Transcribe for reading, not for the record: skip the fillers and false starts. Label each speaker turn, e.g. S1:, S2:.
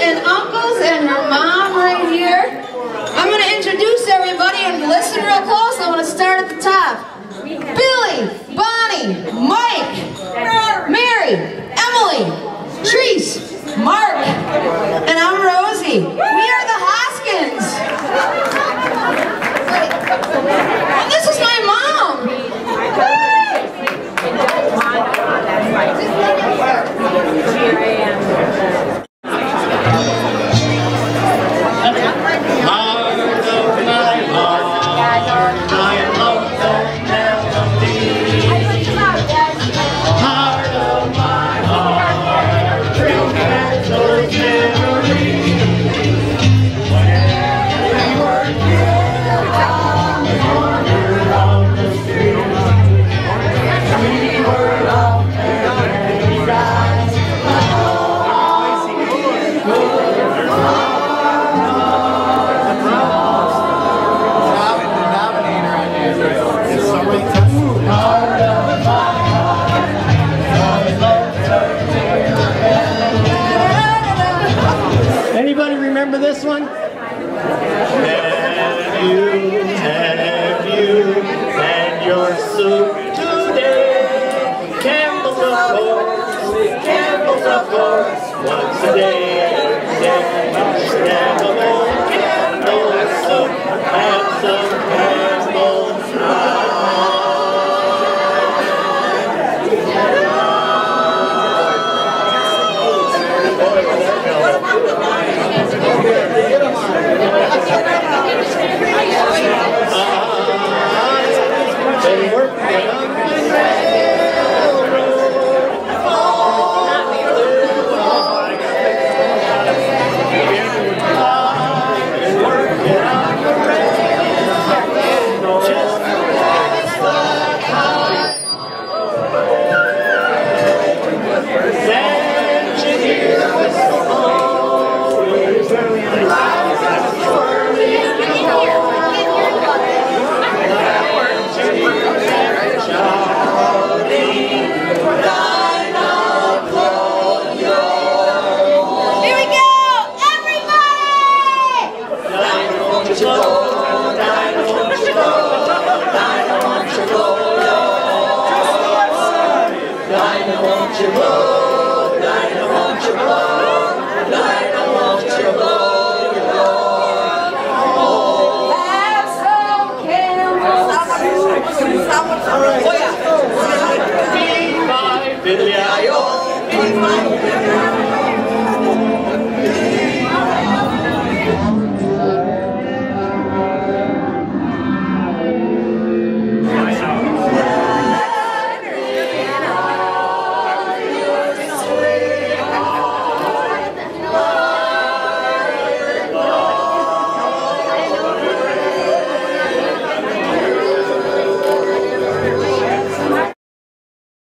S1: and uncles and her mom right here. I'm going to introduce everybody and listen real close. I'm going to start at the top. Billy, Bonnie, Mike, Mary, Emily, Treese, Mark, and I'm Rosie. We are the Hoskins. And this is my mom. Here I am.
S2: Anybody remember this one? Have you had your soup today? Campbell's of course, once a day, every day. Snap a bowl, candle soup, have some